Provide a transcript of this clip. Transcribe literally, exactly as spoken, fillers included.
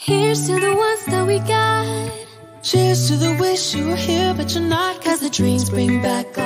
Here's to the ones that we got. Cheers to the wish you were here but you're not, 'cause the dreams bring back all